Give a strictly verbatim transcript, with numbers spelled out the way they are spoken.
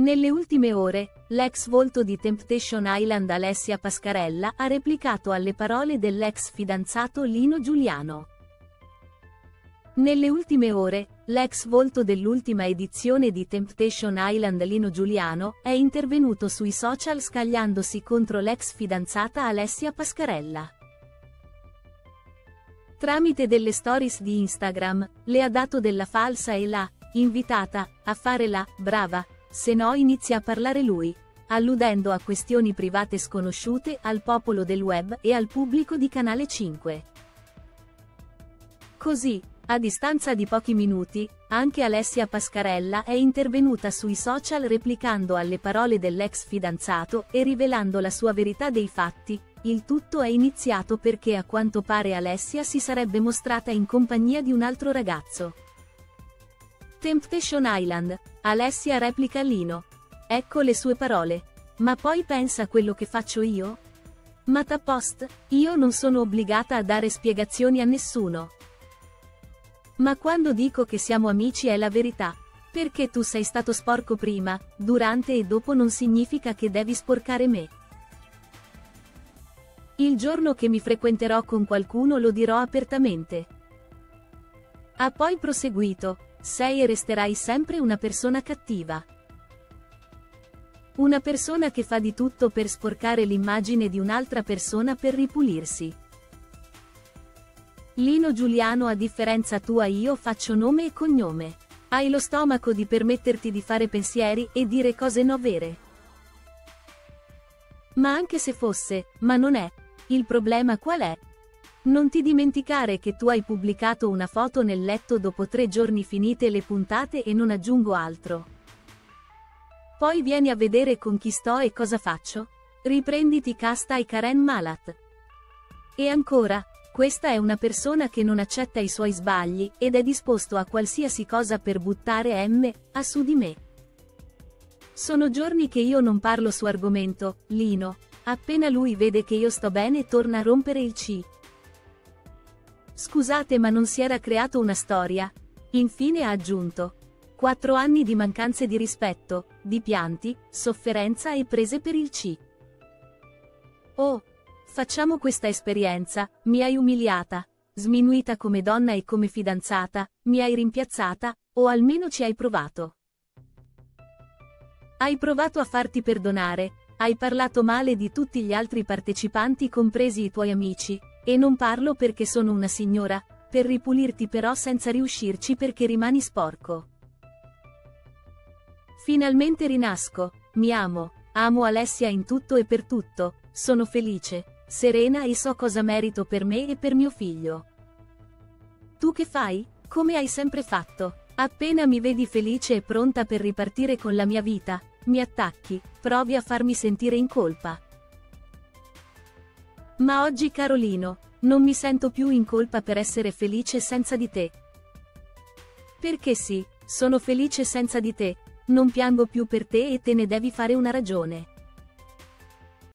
Nelle ultime ore, l'ex volto di Temptation Island Alessia Pascarella ha replicato alle parole dell'ex fidanzato Lino Giuliano. Nelle ultime ore, l'ex volto dell'ultima edizione di Temptation Island Lino Giuliano è intervenuto sui social scagliandosi contro l'ex fidanzata Alessia Pascarella. Tramite delle stories di Instagram, le ha dato della falsa e l'ha invitata a fare la brava, se no inizia a parlare lui, alludendo a questioni private sconosciute al popolo del web e al pubblico di Canale cinque. Così, a distanza di pochi minuti, anche Alessia Pascarella è intervenuta sui social replicando alle parole dell'ex fidanzato e rivelando la sua verità dei fatti. Il tutto è iniziato perché a quanto pare Alessia si sarebbe mostrata in compagnia di un altro ragazzo. Temptation Island, Alessia replica Lino. Ecco le sue parole. Ma poi pensa a quello che faccio io? Ma ta post, io non sono obbligata a dare spiegazioni a nessuno. Ma quando dico che siamo amici è la verità. Perché tu sei stato sporco prima, durante e dopo non significa che devi sporcare me. Il giorno che mi frequenterò con qualcuno lo dirò apertamente. Ha poi proseguito. Sei e resterai sempre una persona cattiva. Una persona che fa di tutto per sporcare l'immagine di un'altra persona per ripulirsi. Lino Giuliano, a differenza tua io faccio nome e cognome. Hai lo stomaco di permetterti di fare pensieri e dire cose no vere. Ma anche se fosse, ma non è. Il problema qual è? Non ti dimenticare che tu hai pubblicato una foto nel letto dopo tre giorni finite le puntate e non aggiungo altro. Poi vieni a vedere con chi sto e cosa faccio? Riprenditi Casta e Karen Malat. E ancora, questa è una persona che non accetta i suoi sbagli ed è disposto a qualsiasi cosa per buttare M a su di me. Sono giorni che io non parlo su argomento, Lino. Appena lui vede che io sto bene torna a rompere il C. Scusate, ma non si era creato una storia? Infine ha aggiunto. Quattro anni di mancanze di rispetto, di pianti, sofferenza e prese per il C. Oh, facciamo questa esperienza, mi hai umiliata, sminuita come donna e come fidanzata, mi hai rimpiazzata, o almeno ci hai provato. Hai provato a farti perdonare, hai parlato male di tutti gli altri partecipanti compresi i tuoi amici. E non parlo perché sono una signora, per ripulirti però senza riuscirci perché rimani sporco. Finalmente rinasco, mi amo, amo Alessia in tutto e per tutto, sono felice, serena e so cosa merito per me e per mio figlio. Tu che fai? Come hai sempre fatto? Appena mi vedi felice e pronta per ripartire con la mia vita, mi attacchi, provi a farmi sentire in colpa. Ma oggi, Carolino, non mi sento più in colpa per essere felice senza di te. Perché sì, sono felice senza di te, non piango più per te e te ne devi fare una ragione.